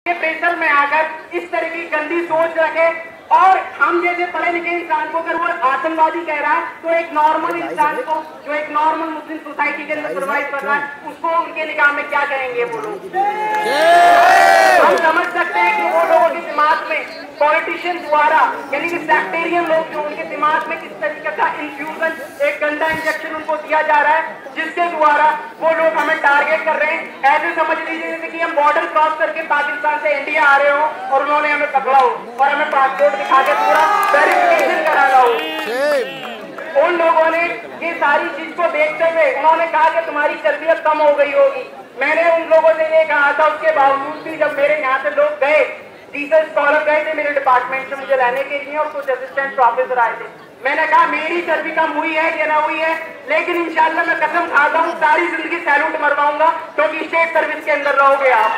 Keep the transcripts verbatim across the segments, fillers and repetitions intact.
Pressure में आकर इस तरह की गंदी सोच रखे और हम जैसे पढ़े लिखे इंसान को अगर वो आतंकवादी कह रहा है तो एक नॉर्मल इंसान को जो एक नॉर्मल मुस्लिम सोसाइटी के अंदर सर्वाइव कर रहा है उसको उनके निगाह में क्या कहेंगे वो लोग। हम समझ सकते हैं कि वो लोगों के दिमाग में पॉलिटिशियन द्वारा यानी कि सेक्टेरियन लोग जो उनके दिमाग में किस तरीके का इन्फ्यूजन एक गंदा इंजेक्शन उनको दिया जा रहा है जिसके द्वारा वो लोग हमें टारगेट कर रहे हैं। ऐसे समझ लीजिए जैसे कि हम बॉर्डर क्रॉस करके पाकिस्तान से इंडिया आ रहे हो और उन्होंने हमें पकड़ा हो और हमें पासपोर्ट दिखा के पूरा वेरिफिकेशन कराना हो। उन लोगों ने ये सारी चीज को देखते हुए उन्होंने कहा कि तुम्हारी चर्बियत कम हो गई होगी। मैंने उन लोगों से ये कहा था, उसके बावजूद भी जब मेरे यहाँ से लोग गए टीचर स्कॉलर गए थे मेरे डिपार्टमेंट से मुझे रहने के लिए और कुछ असिस्टेंट प्रोफेसर आए थे, मैंने कहा मेरी चर्बी कम हुई है या ना हुई है, लेकिन इंशाल्लाह मैं कसम खाता हूँ सारी जिंदगी सैल्यूट मरवाऊंगा क्योंकि स्टेट सर्विस के अंदर रहोगे आप।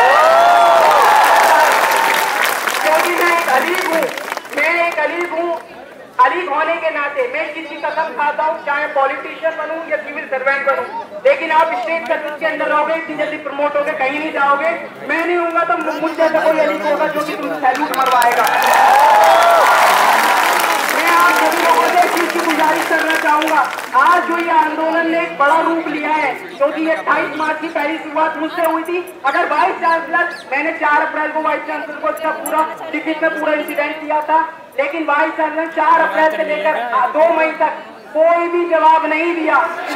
क्योंकि मैं एक अलीग हूँ, मैं एक अलीग हूँ, अलीग होने के नाते मैं किसी कसम खाता हूँ चाहे पॉलिटिशियन बनूं या सिविल सर्वेंट बनूं, लेकिन आप स्टेट सर्विस के अंदर रहोगे, इतनी जल्दी प्रमोट होकर कहीं नहीं जाओगे। मैं नहीं हूँगा तो मुझ जैसा कोई अलीग होगा जो कि तुम सैल्यूट मरवाएगा। मैं आप सभी लोगों से इस चीज की गुजारिश करना चाहूंगा, आज जो ये आंदोलन ने एक बड़ा रूप लिया है क्योंकि ये अट्ठाईस मार्च की पहली शुरुआत मुझसे हुई थी। अगर वाइस चांसलर मैंने चार अप्रैल को वाइस चांसलर को इसका पूरा टिकट में पूरा इंसिडेंट किया था, लेकिन वाइस चांसलर चार अप्रैल से लेकर दो मई तक कोई भी जवाब नहीं दिया।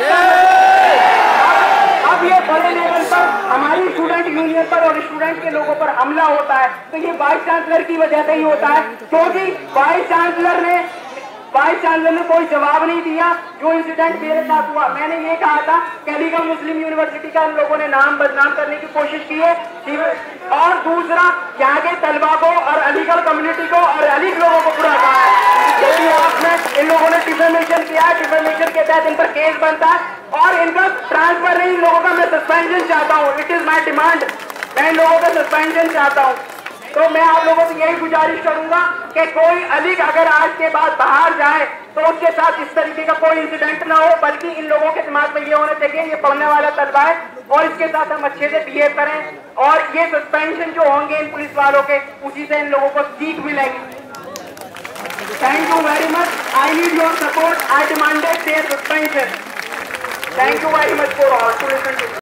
अब ये बड़े लेवल पर हमारी स्टूडेंट यूनियन पर और स्टूडेंट के लोगों पर हमला होता है तो ये वाइस चांसलर की वजह से ही होता है क्योंकि वाइस चांसलर ने वाइस चांसलर ने कोई जवाब नहीं दिया। जो इंसिडेंट मेरे साथ हुआ मैंने ये कहा था कि अलीगढ़ मुस्लिम यूनिवर्सिटी का इन लोगों ने नाम बदनाम करने की कोशिश की है और दूसरा यहाँ के तलबा को और अलीगढ़ कम्युनिटी को और अलीगढ़ लोगों को बुरा कहा है क्योंकि आपने इन लोगों ने डिफेमेशन किया है, डिफेमेशन के तहत इन पर केस बनता है और इनका ट्रांसफर नहीं, इन लोगों का मैं सस्पेंशन चाहता हूँ। इट इज माई डिमांड, मैं इन लोगों का सस्पेंशन चाहता हूँ। तो मैं आप लोगों से यही गुजारिश करूंगा कि कोई अलीग अगर आज के बाद बाहर जाए तो उसके साथ इस तरीके का कोई इंसिडेंट ना हो, बल्कि इन लोगों के दिमाग में ये होना चाहिए ये पढ़ने वाला तलबा है और इसके साथ हम अच्छे से बिहेव करें और ये सस्पेंशन जो होंगे इन पुलिस वालों के उसी से इन लोगों को सीख मिलेगी। Thank you very much, I need your support, I demanded their suspension. Thank you very much for all to listen to